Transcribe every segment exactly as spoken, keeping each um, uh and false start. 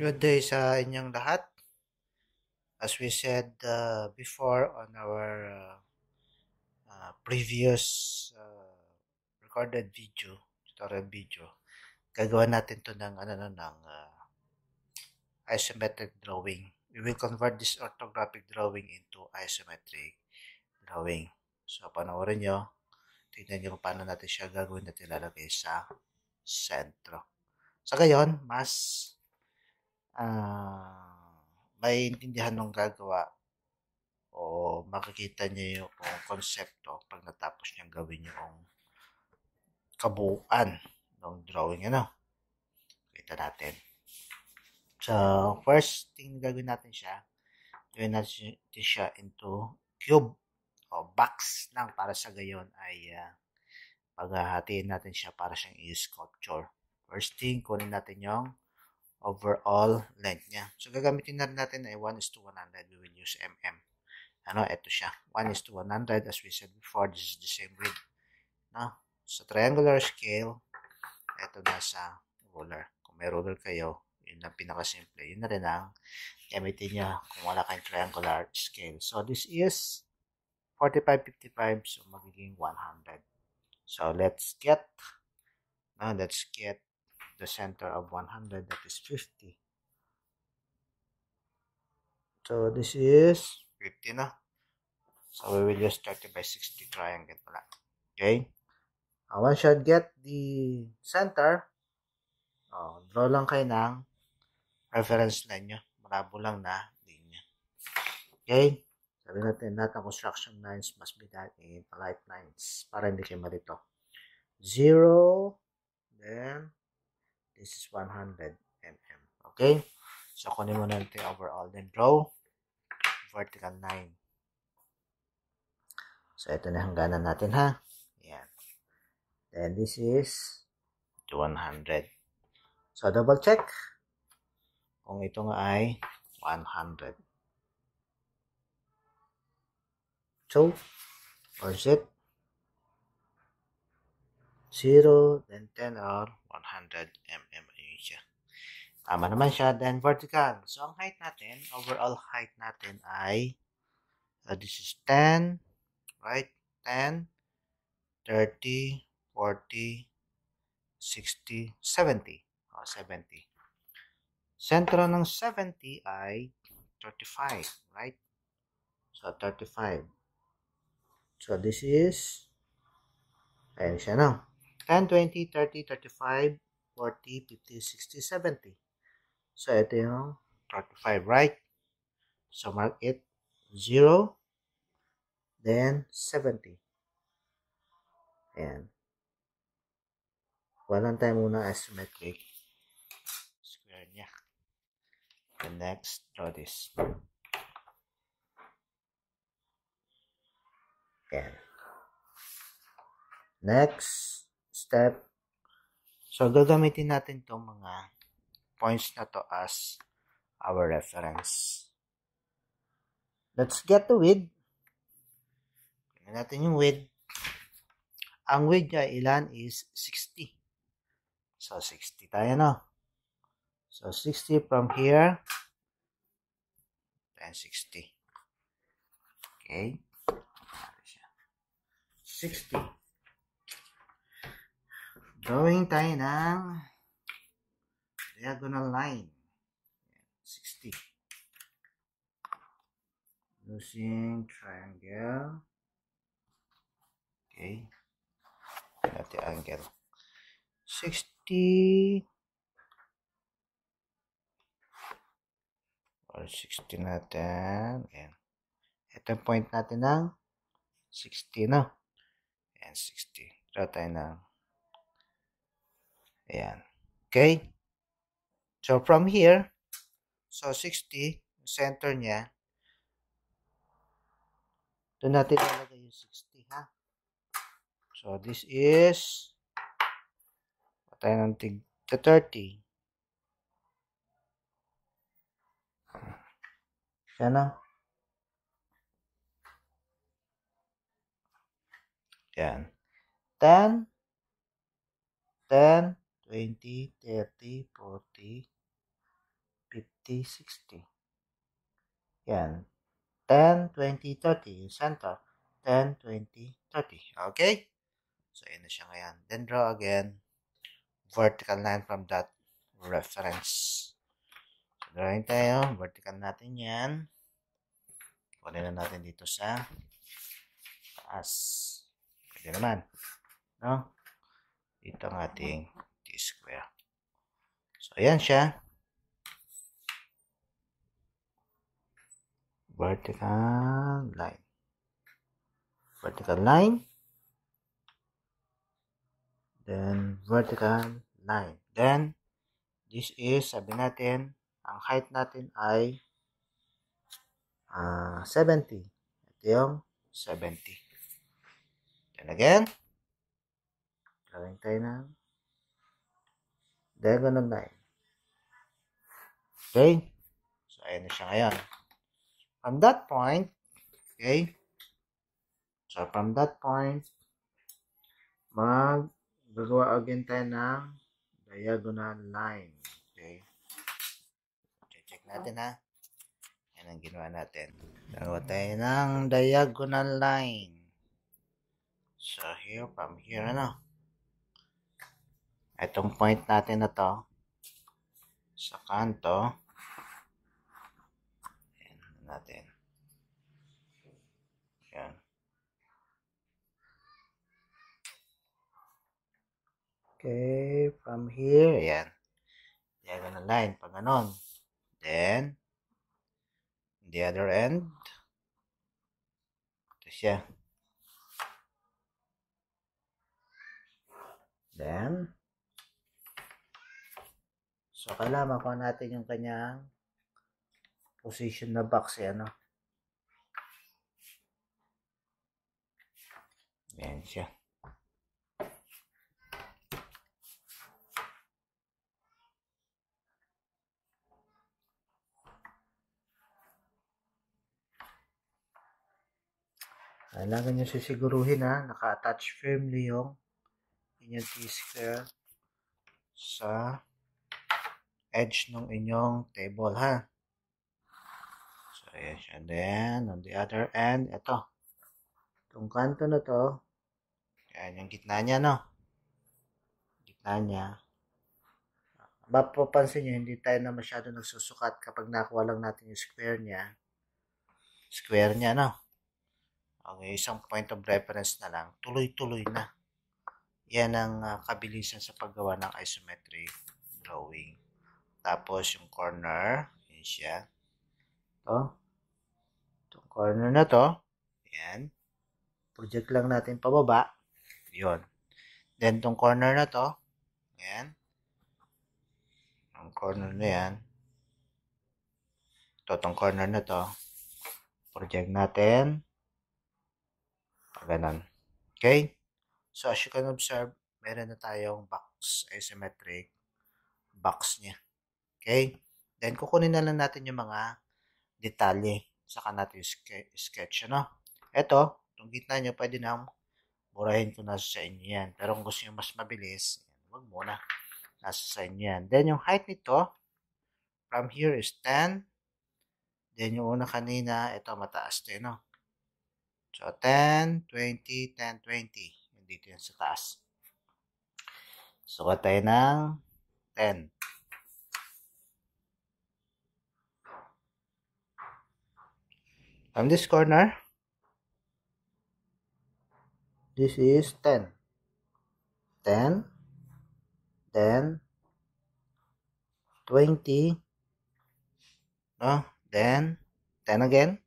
Good day sa inyong lahat. As we said uh, before on our uh, uh, previous uh, recorded video, tutorial video, gagawa natin to ng ano no, ng uh, isometric drawing. We will convert this orthographic drawing into isometric drawing. So, panoorin nyo. Tignan nyo kung paano natin siya gagawin at ilalagay sa sentro. Sa gayon, mas uh, may intindihan nung gagawa o makikita niyo yung konsepto pag natapos niyang gawin yung kabuuan ng drawing. Ano? Kita natin. So, first thing gagawin natin siya, gawin natin siya into cube o box lang para sa gayon ay uh, paghahatiin natin siya para siyang i-sculpture. First thing, kunin natin yung overall length niya. So, gagamitin na rin natin ay one is to one hundred. We will use mm. Ano, ito siya. one is to one hundred. As we said before, this is the same width. No? Sa triangular scale, ito na sa ruler. Kung may ruler kayo, yun ang pinakasimple. Yun na rin ang gamitin niya kung wala kayong triangular scale. So, this is forty-five fifty-five. So, magiging one hundred. So, let's get, now let's get the center of one hundred. That is fifty. So, this is fifty na. So, we will use thirty by sixty triangle pala. Okay? Uh, once you get the center, oh, draw lang kayo ng reference line nyo. Malabo lang na linya. Okay? Sabi natin, lahat ng construction lines must be done in polite lines para hindi kayo malito. Zero, then, this is one hundred millimeters. Okay? So, kunin mo natin overall. Then, draw vertical line. So, ito na hangganan natin, ha? Ayan. Then, this is one hundred. So, double check kung ito nga ay one hundred. So, or is it zero, then ten, or one hundred millimeters. Ayun siya. Tama naman siya. Then, vertical. So, ang height natin, overall height natin ay, uh, this is ten, right? ten, thirty, forty, sixty, seventy. Oh, seventy. Sentro ng seventy ay thirty-five, right? So, thirty-five. So, this is, ayan siya na. ten, twenty, thirty, thirty-five, forty, fifty, sixty, seventy. So, ito yung thirty-five, right? So, mark it zero, then seventy. Ayan. Walang tayo muna isometric square niya. The next, draw this. Ayan. Next step. So, gagamitin natin itong mga points na to as our reference. Let's get the width. Tingnan natin yung width. Ang width niya ilan is sixty. So, sixty tayo, no? So, sixty from here. Then, sixty. Okay. sixty. Drawing tayo ng diagonal line. sixty. Using triangle. Okay. Natin angle. sixty. Or sixty natin. Ayan. Ito yung point natin ng sixty, no? Ayan, sixty. Draw tayo ng ayan. Okay? So, from here, so sixty, center niya, doon natin lalagay yung sixty, ha? So, this is, patay ng tig thirty. Yan na. Yan. ten, ten, twenty, thirty, forty, fifty, sixty. Yan. ten, twenty, thirty. Yung center. ten, twenty, thirty. Okay? So, yun na siya ngayon. Then, draw again. Vertical line from that reference. So, drawing tayo. Vertical natin yan. Kunin na natin dito sa taas. Pwede naman. No? Dito ang ating t-square. So, ayan siya. Vertical line. Vertical line. Then, vertical line. Then, this is, sabi natin, ang height natin ay uh, seventy. Ito yung seventy. Then again, drawing tayo ng diagonal line. Okay? So, ayan na siya ngayon. From that point, okay? So, from that point, mag-gagawa again tayo ng diagonal line. Okay? Check natin ha. Yan ang ginawa natin. Gagawa tayo ng diagonal line. So, here, from here, ano? Itong point natin na to, sa kanto, ayan natin. Ayan. Okay, from here, ayan. Diagonal line, pag ganon. Then, the other end, ito siya. Then, so, kailangan makuha natin yung kanyang position na box, eh, ano? Ayan siya. Kailangan nyo sisiguruhin ha, naka-attach firmly yung inyong t-square sa edge ng inyong table ha. So, ayan siya. Then, on the other end, ito. Itong kanto na to, ayan yung gitna niya, no? Gitna niya. Mapapansin nyo, hindi tayo na masyado nagsusukat kapag nakuha lang natin yung square niya. Square niya, no? Okay, isang point of reference na lang. Tuloy-tuloy na. Yan ang uh, kabilisan sa paggawa ng isometric drawing. Tapos, yung corner, yan siya. Ito. Itong corner na to. Yan. Project lang natin pababa. Yun. Then, itong corner na to. Yan. Ang corner na yan. Ito, itong corner na to. Project natin. Ganon. Okay? So, as you can observe, meron na tayong box, isometric box niya. Okay? Then, kukunin na lang natin yung mga detalye. Saka natin yung sketch, ano? Ito, itong gitna nyo, pwede na burahin ko nasa sa inyo yan. Pero kung gusto nyo mas mabilis, wag muna. Nasa sa inyo yan. Then, yung height nito, from here is ten. Then, yung una kanina, ito mataas din, no? So, ten, twenty, ten, twenty. Dito yan sa taas. Sukat tayo ng ten. From this corner, this is ten. ten, then, twenty, no? Then, ten again.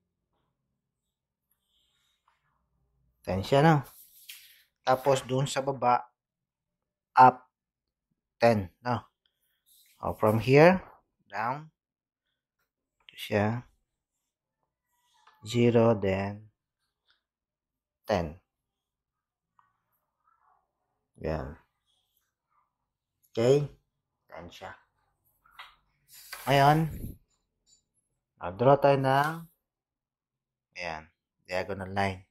ten siya, no? Tapos, doon sa baba, up, ten, no? O, from here, down, ito siya, zero, then, ten. Yan. Okay? ten siya. Ngayon, draw tayo ng, ayan, diagonal line.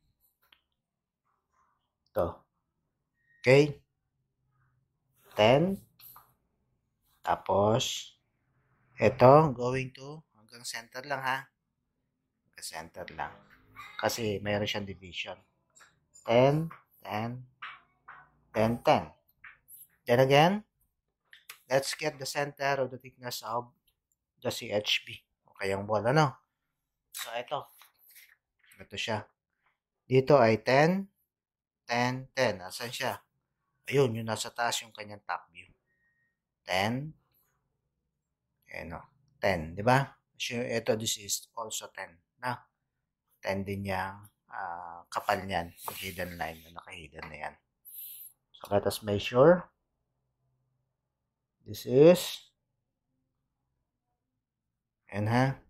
Ito. Okay? ten. Tapos, Ito, going to hanggang center lang ha. Hanggang center lang. Kasi mayroon siyang division. ten, ten, ten, ten. Then again, let's get the center of the thickness of the C H B. Okay, yung bola, no? So, ito. Ito siya. Dito ay ten, ten, ten. Asan siya? Ayun, yung nasa taas yung kanyang top view. ten, ayan o. ten, di ba? So, ito, this is also ten. Na? ten din yung uh, kapal niyan. Yung hidden line na naka-hidden na yan. So, let us measure. This is, and ha,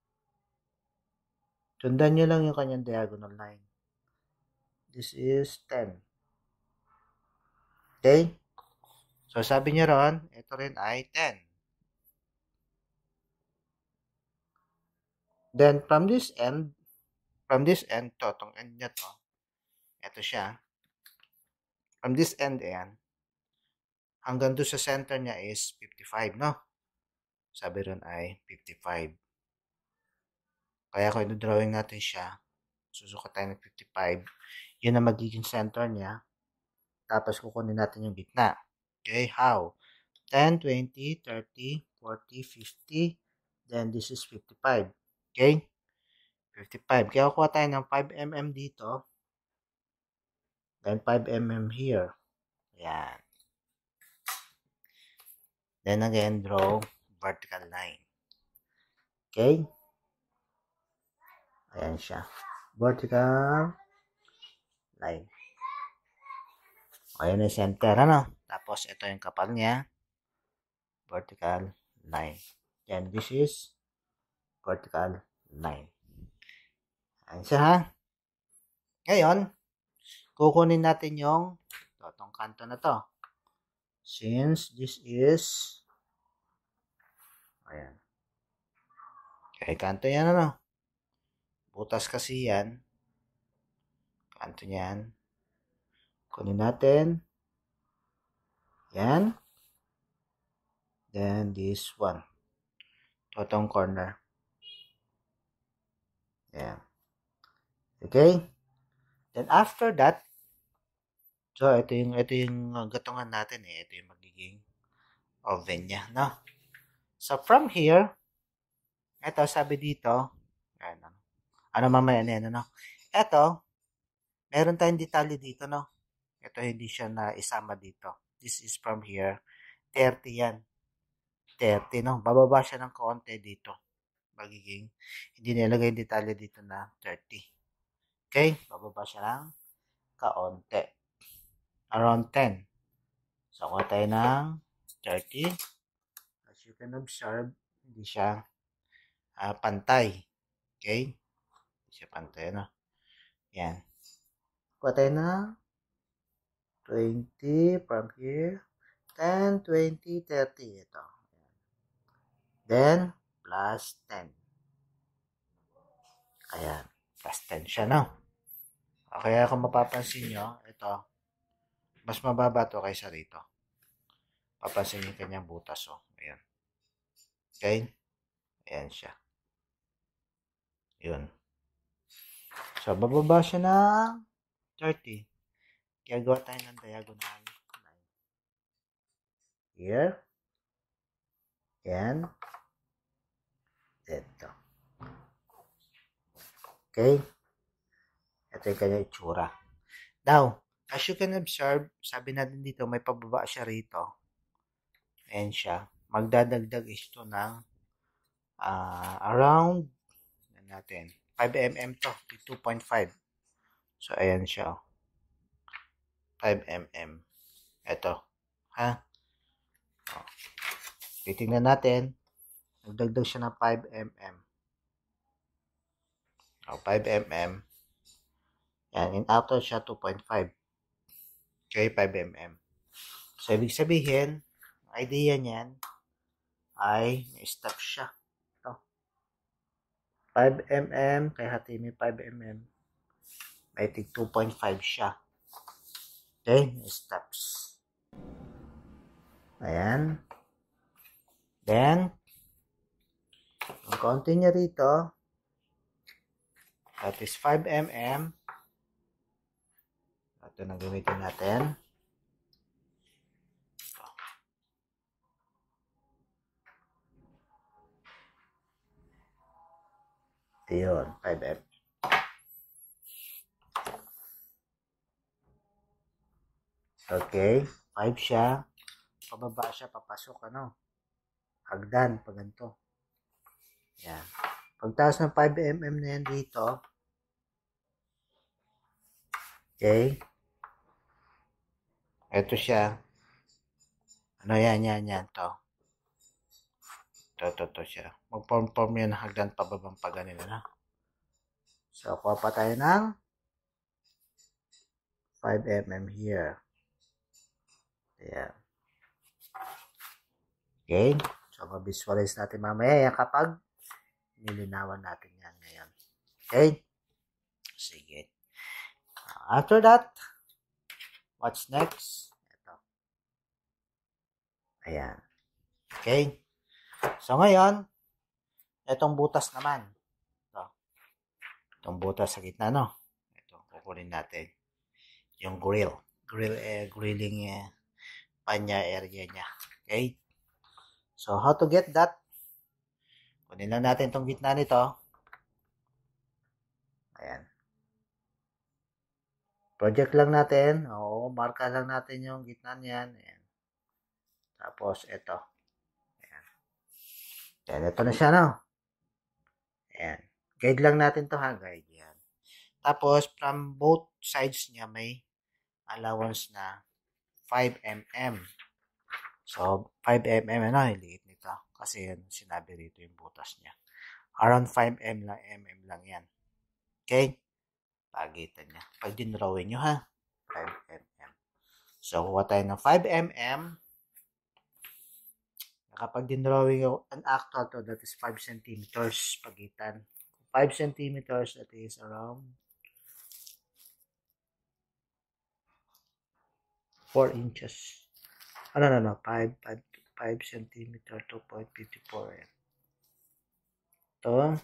sundan nyo lang yung kanyang diagonal line. This is ten. Okay? So, sabi niya ron, ito rin ay ten. Then, from this end, from this end to, itong end niya to, ito siya. From this end, ayan, hanggang doon sa center niya is fifty-five, no? Sabi ron ay fifty-five. Kaya kung ino-drawing natin siya, susukat tayo ng fifty-five. Yun ang magiging center niya. Tapos kukunin natin yung gitna. Okay, how? ten, twenty, thirty, forty, fifty. Then this is fifty-five. Okay? fifty-five. Kaya kukuha tayo ng five millimeters dito. Then five millimeters here. Ayan. Then again, draw vertical line. Okay? Ayan siya. Vertical line. Ayan yung center, ano? Tapos, ito yung kapal niya. Vertical line. Then, this is vertical line. Ayan siya, ha? Ngayon, kukunin natin yung itong kanto na to. Since this is ayan. Okay, kanto yan, ano? Butas kasi yan. Kanto yan. Kunin natin. Yan. Then, this one. Totong corner. Yan. Okay? Then, after that, so, ito yung, ito yung gatungan natin eh. Ito yung magiging oven niya, no? So, from here, ito, sabi dito, ano, ano mamaya na yan, ano? Ito, meron tayong detalye dito, no? Ito, hindi siya na isama dito. This is from here. thirty yan. thirty, no? Bababa siya ng konti dito. Magiging, hindi nilagay yung detalye dito na thirty. Okay? Bababa siya ng kaonte. Around ten. So, kuha tayo ng thirty. As you can observe, hindi siya uh, pantay. Okay? Hindi siya pantay, no? Yan. Kuha tayo ng twenty from here. ten, twenty, thirty. Ito. Then, plus ten. Ayan. Plus ten siya, no? Kaya kung mapapansin nyo, ito, mas mababa to kaysa rito. Papansin nyo yung kanyang butas, oh. Ayan. Okay? Ayan siya. Yun. So, bababa siya ng thirty. Kaya gawa tayo ng diagonal line. Here. Ayan. Dito. Okay? Ito yung kanyang itsura. Now, as you can observe, sabi natin dito, may pababa siya rito. Ayan siya. Magdadagdag ito ng uh, around natin, five millimeters to, two point five. So, ayan siya. five millimeters. Ito. Ha? O. Titingnan natin. Nagdagdag siya ng five millimeters. O, five millimeters. Yan. In outer siya, two point five. Okay, five millimeters. So, ibig sabihin, idea niyan ay may stop siya. Ito. five millimeters, kaya hati may five millimeters. May tig two point five siya. Okay, may steps. Ayan. Then, konti niya rito. That is five millimeters. Ito na gamitin natin. Ito yun, five millimeters. Okay, five siya. Pababa siya, papasok, ano? Hagdan, pag ganito. Yan. Pagtaas ng five millimeters na yan dito. Okay. Ito siya. Ano yan, yan, yan, to. Ito, ito, ito siya. Mag-form-form yan hagdan pababang pa ganito, na. So, kuha pa tayo ng five millimeters here. Ayan. Okay. So, ma-visualize natin mamaya yan kapag nilinawan natin yan ngayon. Okay? Sige. After that, what's next? Ito. Ayan. Okay? So, ngayon, itong butas naman. Ito. Itong butas sa gitna, no? Ito, kukunin natin. Yung grill. Grill, eh, grilling, eh, panya area niya. Okay? So, how to get that? Kunin lang natin itong gitna nito. Ayan. Project lang natin. Oo, marka lang natin yung gitna niyan. Ayan. Tapos, ito. Ayan. Ayan, ito na siya, no? Ayan. Guide lang natin to ha, guide. Ayan. Tapos, from both sides niya, may allowance na five millimeters. So, five millimeters, ano, liit nito. Kasi yan, sinabi rito yung butas niya. Around five millimeters lang yan. Okay? Pagitan niya. Pag dinrawin nyo, ha? five millimeters. So, kuha tayo ng five millimeters. Kapag dinrawing yung an actual to, that is five centimeters pagitan. five centimeters, that is around four inches. Ano, no, no, five, five, five centimeters, two point five four. Ito.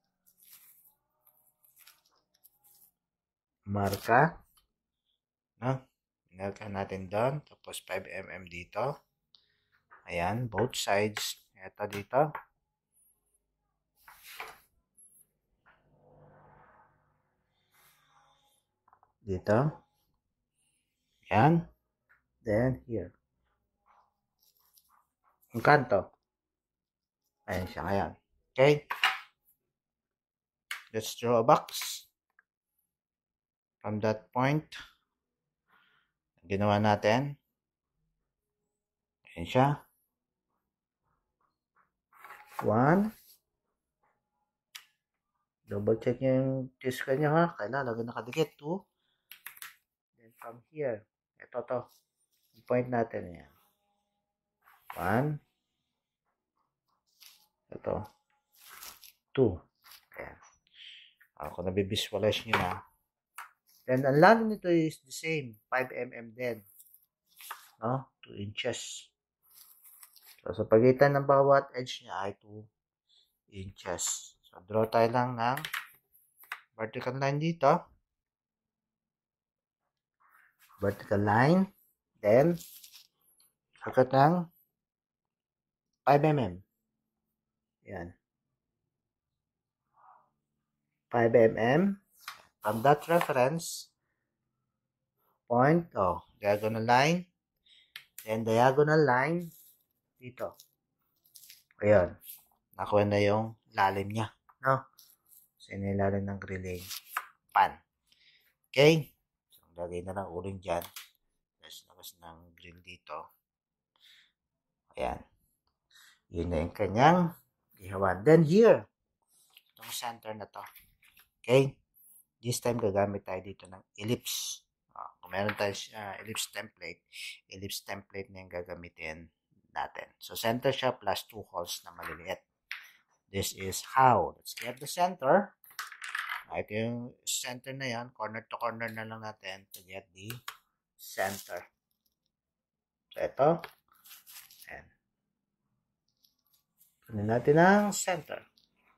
Marka. No? Marka natin doon. Tapos five millimeters dito. Ayan, both sides. Ito dito. Dito. Ayan. Then, here. Ang kanto. Ayan siya ngayon. Okay? Let's draw a box. From that point, ginawa natin. Ayan siya. One. Double check nyo yung disk nyo, ha. Kailangan lagi nakadikit. Two. Then from here. Ito to. Yung point natin. Ayan. One. Ito. Two. Ayan. Ako nabivisualize nyo na. Then, ang lalim nito is the same. five millimeters din. No? two inches. So, sa pagitan ng bawat edge niya ay two inches. So, draw tayo lang ng vertical line dito. Vertical line. Then, sakat ng five millimeters. Yan. five millimeters. From that reference point, oh, diagonal line, then diagonal line dito. Ayan. Nakuha na yung lalim niya. No? So, yun yung lalim ng grilling pan. Okay? So, lagay na lang uling dyan. Tapos, labas ng grill dito. Ayan. Yun na yung kanyang ihawan. Then, here, itong center na to. Okay? This time, gagamit tayo dito ng ellipse. Uh, kung meron tayo uh, ellipse template, ellipse template na yung gagamitin natin. So, center siya plus two holes na maliliit. This is how. Let's get the center. Ito yung center na yan. Corner to corner na lang natin to get the center. So, ito. Ayan. Kunin natin ang center.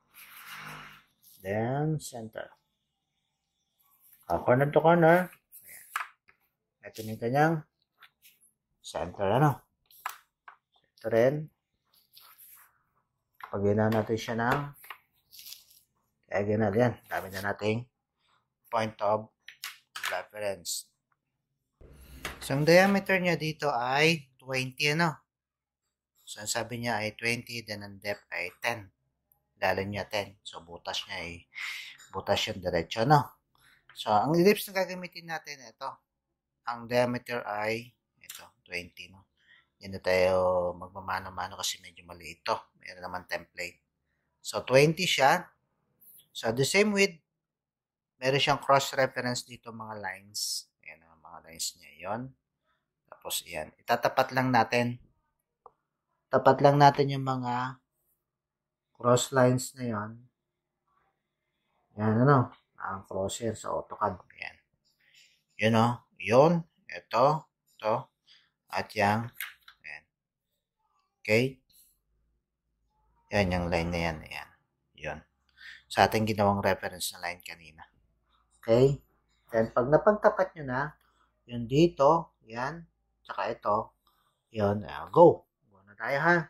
Then, center. Uh, corner to corner. Ayan. Ito yung kanyang center, ano? Ito rin. Pag ginawa natin siya ng kaya ginawa yan. Dami na nating point of reference. So, ang diameter niya dito ay twenty, ano? So, ang sabi niya ay twenty, then ang depth ay ten. Lalim niya ten. So, butas niya ay butas yung diretso, no? So, ang ellipse na gagamitin natin, ito. Ang diameter ay, ito, twenty, no? Yan na tayo magmamano-mano kasi medyo maliit ito. Mayroon naman template. So, twenty siya. So, the same with, meron siyang cross-reference dito mga lines. Ayan ang mga lines niya. Yon. Tapos, yan. Itatapat lang natin. Tapat lang natin yung mga cross lines na yon. Yan, ano? Ang crosshair sa AutoCAD. Yan. Yun, o. Yun. Ito. Ito. At yang. Yan. Okay? Yan, yung line na yan. Yan. Yun. Sa ating ginawang reference na line kanina. Okay? Then, pag napagtapat nyo na, yun dito, yan, tsaka ito, yun, uh, go. Go na tayo, ha?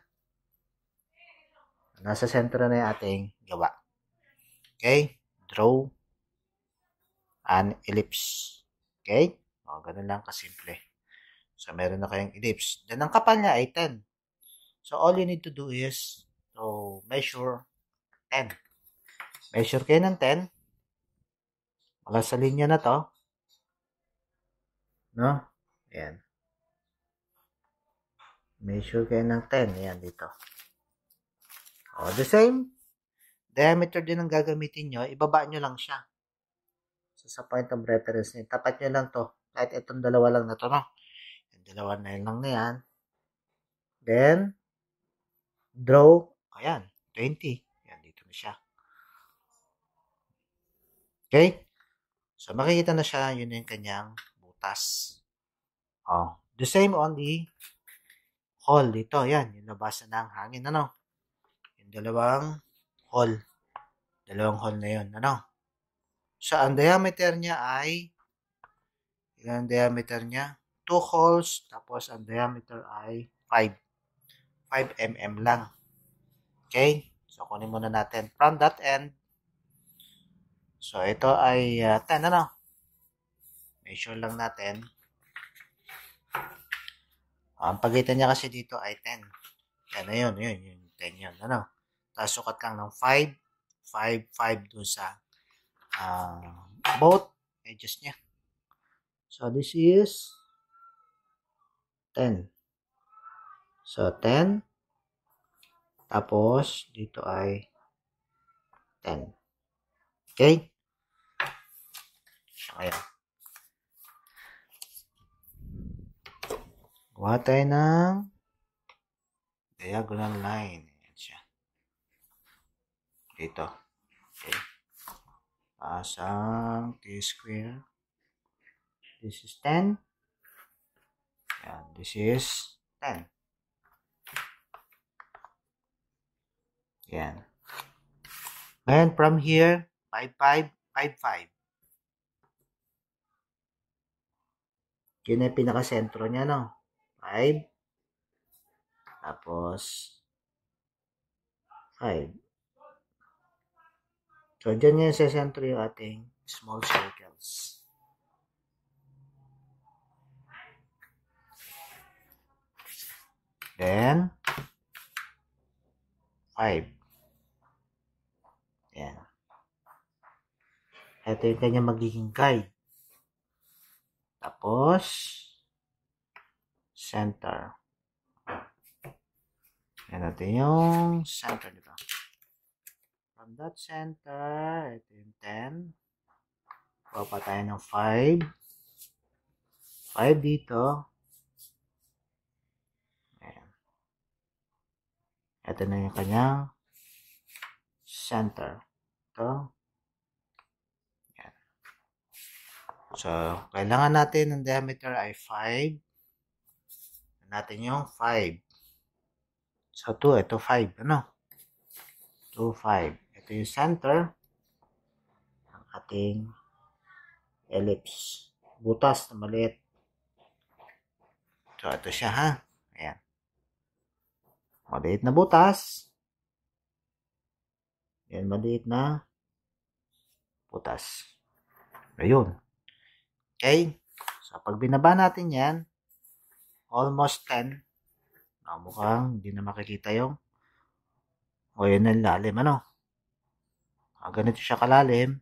Nasa sentro na yung ating gawa. Okay? Draw an ellipse. Okay? O, ganun lang kasimple. So, meron na kayong ellipse. Then, ang kapal niya ay ten. So, all you need to do is to measure ten. Measure kayo ng ten. Mula sa linya na to. No? Ayan. Measure kayo ng ten. Ayan, dito. O, the same. Diameter din ang gagamitin nyo. Ibaba nyo lang siya. So, sa point of reference nyo. Tapat nyo lang to. Kahit itong dalawa lang na to, no? Yung dalawa na yun lang na yan. Then, draw. Ayan, twenty. Ayan, dito na siya. Okay? So, makikita na siya. Yun yung kanyang butas. Oh, the same on the hole dito. Ayan, yung labasan ng hangin. Ano? Yung dalawang hole. Dalawang hole na yun. Ano? So, ang diameter niya ay ilan ang diameter niya? two holes. Tapos, ang diameter ay five. five millimeters lang. Okay? So, kunin muna natin from that end. So, ito ay uh, ten. Ano? Measure lang natin. Ang pagitan niya kasi dito ay ten. Yan na yun. Yun, yun. ten yun. Ano? Tapos, sukat lang ng five. five, five dun sa uh, both edges niya. So, this is ten. So, ten. Tapos, dito ay ten. Okay? So, ayan. Gawa tayo ng diagonal line. Ayan siya. Dito. Okay. Pasang t-square. This is ten. Ayan. This is ten. Ayan. And from here, five, five, five, five. Yun yung pinaka-sentro niya, no? five. Tapos, five. So, dyan yung sa sentro yung ating small circles. Then, five. Yan. Ito yung kanya magiging guide. Tapos, center. Yan natin yung center dito. From that center, ito yung ten. Kuha pa tayo ng five. five dito. Ayan. Ito na yung kanyang center. Ito. Ayan. So, kailangan natin ng diameter ay five. Natin yung five. So, two. Ito five. Ano? two, five. Ito yung center. ating ellipse. Butas na maliit. So, ito siya ha. Ayan. Maliit na butas. Ayan, maliit na butas. Ayun. Okay. So, pag binaba natin yan, almost ten. Ah, mukhang hindi na makikita yung o yun ang lalim. Ano? Ah, ganito siya kalalim.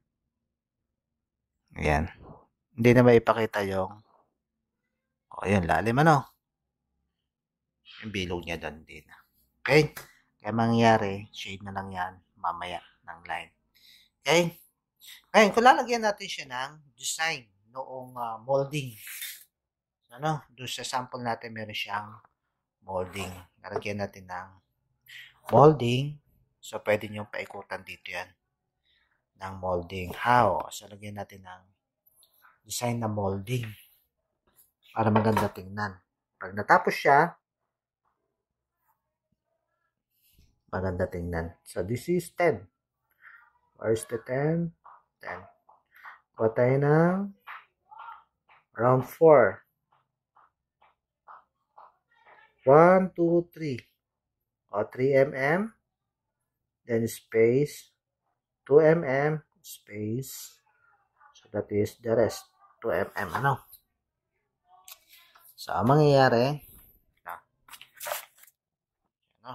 Ayan. Hindi na maipakita yung o yun, lalim. Ano? Yung bilog niya doon din. Okay? Kaya mangyayari, shade na lang yan mamaya ng line. Okay? Ngayon, kung lalagyan natin siya ng design noong uh, molding. Ano? Doon sa sample natin, meron siyang molding. Lalagyan natin ng molding. So, pwede nyo paikutan dito yan ng molding. How? So, lagyan natin ng design na molding para maganda tingnan. Pag natapos siya, maganda tingnan. So, this is ten. Where's the ten? ten. Kuha tayo ng round four. one, two, three. O, three millimeters. Then space. two millimeters. Space. So, that is the rest. two millimeters. Ano? So, ang mangyayari, ano?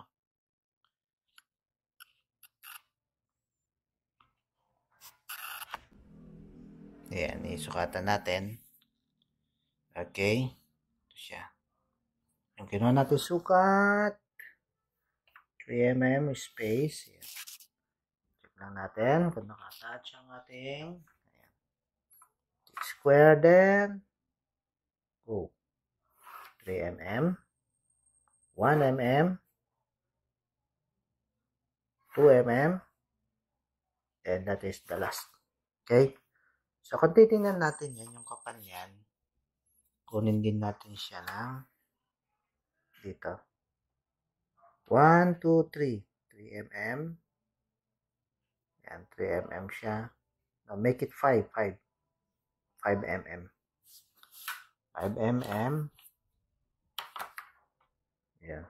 Ayan, isukatan natin. Okay. Ito siya. Yung kinuha natin sukat, three millimeters space. Ayan. Check lang natin kung nakatouch ang ating ayan. Square then go. three millimeters, one millimeter, two millimeters, and that is the last. Okay? So, kung titingnan natin yan, yung kapal yan, kunin din natin siya ng dito. one, two, three. three millimeters. Yan, three millimeters siya. Now, make it five. five. five millimeters. five millimeters. Yan.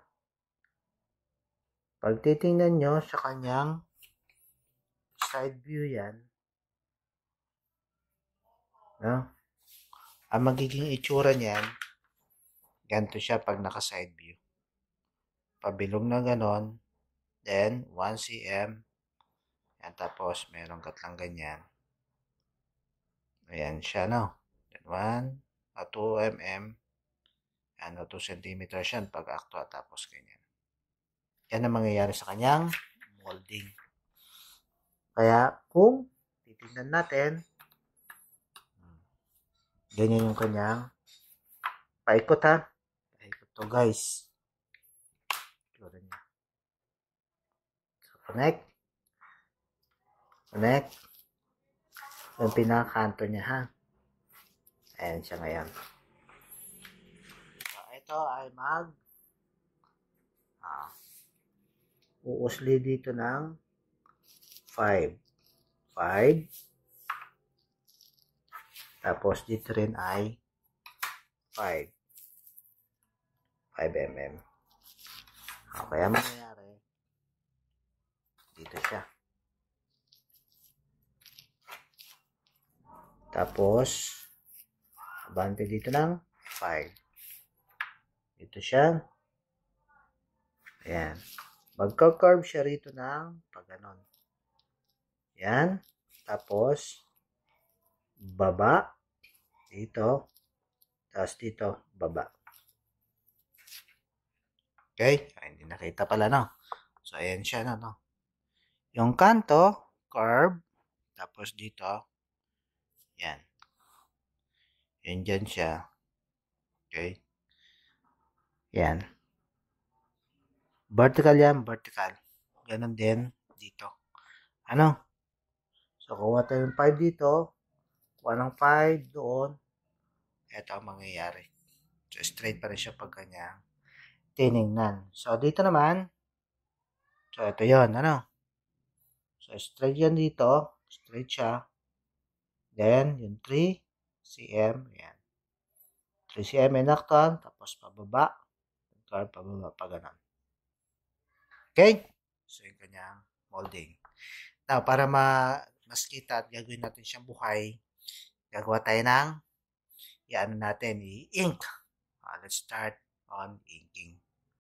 Pag titingnan nyo sa kanyang side view yan, no? Ang magiging itsura niyan, ganito siya pag naka-side view. Pabilog na ganon, then one centimeter, yan, tapos merong katlang ganyan. Ayan siya, no? Then one, uh, two millimeters, yan, two centimeters yan pag acto, tapos ganyan. Yan ang mangyayari sa kanyang molding. Kaya, kung titignan natin, ganyan yung kanyang paikot, ha? Paikot to, guys. Tura niya. So, connect. Connect. Yung pinakakanto niya, ha? Ayan siya ngayon. So, ito ay mag ah, uusli dito ng five. five. Tapos, dito rin ay five. five millimeters. Okay, ang mangyayari, dito siya. Tapos, abante dito ng five. Dito siya. Ayan. Magka-curve siya rito ng pag ganon. Ayan. Tapos, baba. Dito. Tapos dito, baba. Okay? Ay, hindi nakita pala, no? So, ayan siya, no? no? Yung kanto, curve. Tapos dito, yan. Yan dyan siya. Okay? Yan. Vertical yan, vertical. Ganon din dito. Ano? So, kuha tayo yung five dito. Kuha ng five doon. Ito ang mangyayari. So, straight pa rin siya pag kanya tinignan. So, dito naman. So, ito yon ano? So, straight yan dito. Straight siya. Then, yung three centimeters. Yan. three centimeters inacton. Tapos, pababa. Curve, pababa, pa ganun. Okay? So, yung kanyang molding. Now, para ma mas kita at gagawin natin siyang buhay, gagawa tayo ng i-ano natin, i-ink. Uh, let's start on inking.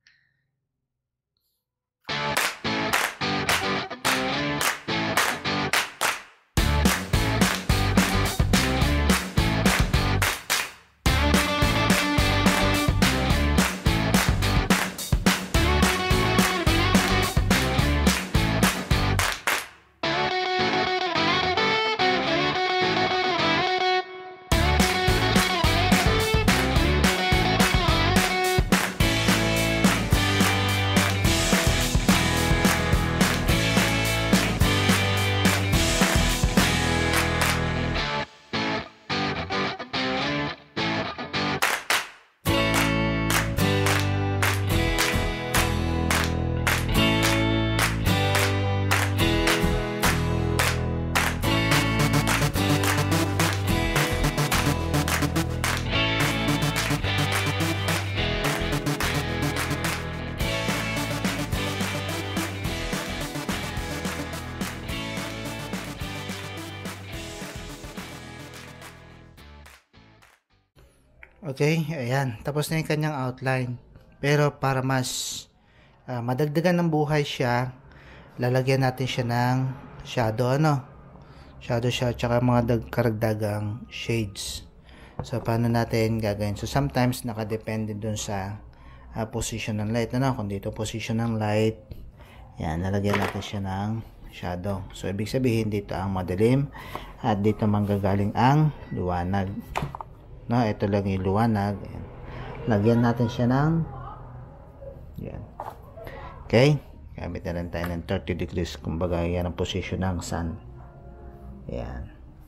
Okay, ayan. Tapos na yung kanyang outline. Pero para mas uh, madagdagan ng buhay siya, lalagyan natin siya ng shadow, ano? Shadow siya, tsaka mga karagdagang shades. So, paano natin gagawin? So, sometimes nakadepende dun sa uh, position ng light. Ano? Kung dito position ng light, yan, lalagyan natin siya ng shadow. So, ibig sabihin dito ang madilim at dito manggagaling ang liwanag. No, ito lang yung liwanag. Ayan. Lagyan natin siya ng yan. Okay? Gamit na rin tayo ng thirty degrees. Kumbaga, yan ang position ng sun. Yan.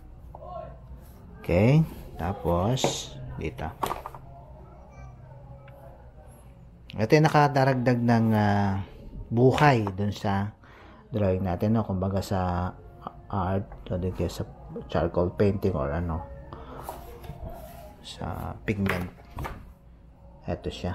Okay? Tapos, dito. Ito yung nakadaragdag ng uh, buhay dun sa drawing natin. No? Kumbaga sa art, o dito sa charcoal painting or ano, sa pigment. Ito siya.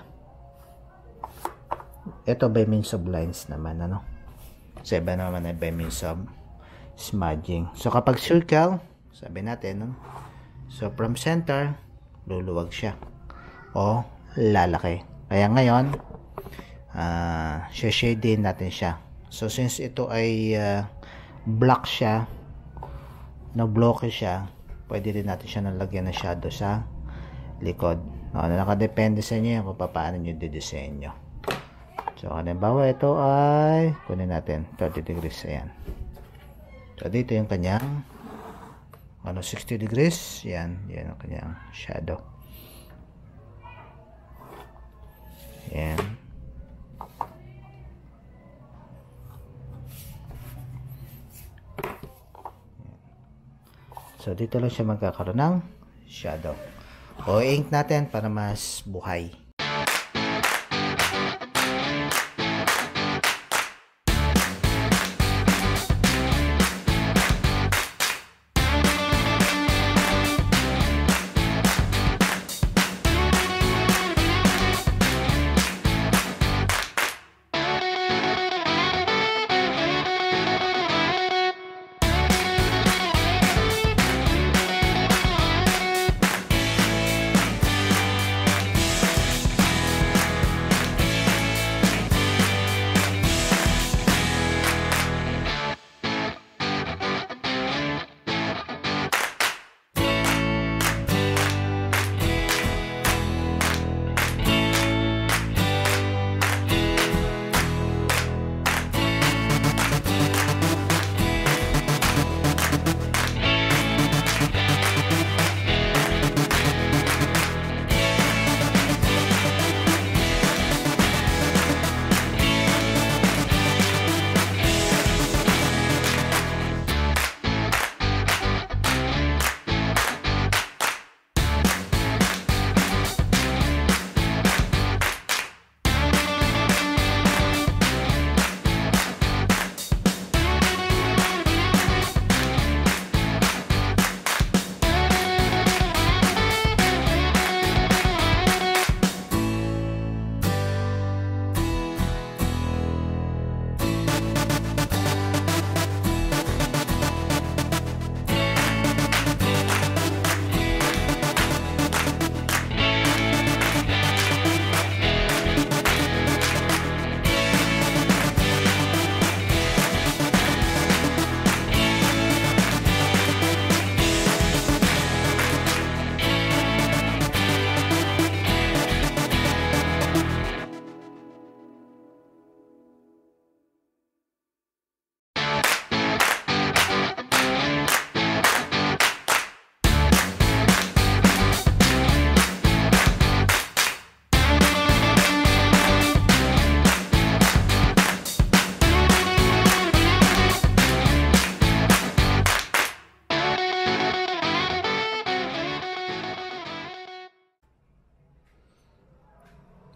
Ito by means of lines naman, ano. Sa iba naman ay by means of smudging. So, kapag circle, sabi natin, no? So, from center, luluwag siya. O, lalaki. Kaya ngayon, uh, shade din natin siya. So, since ito ay uh, black siya, na-blocky siya, pwede din natin siya nalagyan ng shadow sa likod. No, nakadepende sa inyo kung paano nyo didisenyo. So, halimbawa ito ay kunin natin thirty degrees. Ayan. So, dito yung kanyang ano, sixty degrees. Yan. Yan ang kanyang shadow. Ayan. So, dito lang siya magkakaroon ng shadow. O ink natin para mas buhay.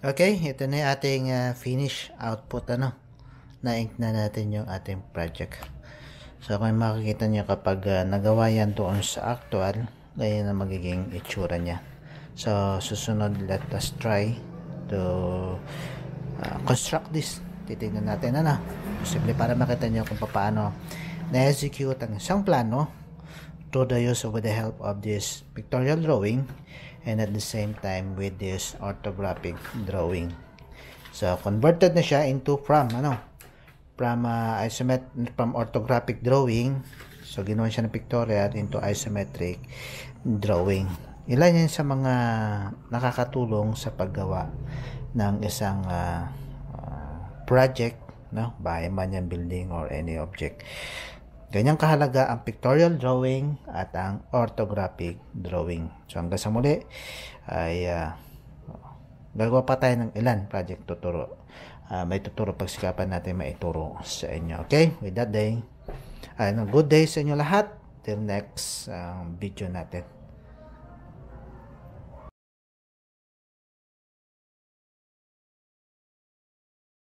Okay, ito na yung ating uh, finish output, ano. Na-ink na natin yung ating project. So, kung makikita nyo kapag uh, nagawa yan doon sa actual, ganyan na magiging itsura niya. So, susunod, let us try to uh, construct this. Titignan natin, ano. Posible para makita nyo kung paano na-execute ang isang plano through the use of the help of this pictorial drawing and at the same time with this orthographic drawing. So, converted na siya into from, ano, from uh, isometric, from orthographic drawing. So, ginawa siya ng pictorial into isometric drawing. Ilan yan sa mga nakakatulong sa paggawa ng isang uh, uh, project, no? Bahay man yan, building, or any object. Ganyang kahalaga ang pictorial drawing at ang orthographic drawing. So, hanggang sa muli ay uh, gagawa pa tayo ng ilan project tuturo. Uh, may tuturo pagsikapan natin maituro sa inyo. Okay? With that day, uh, good day sa inyo lahat. Till next uh, video natin.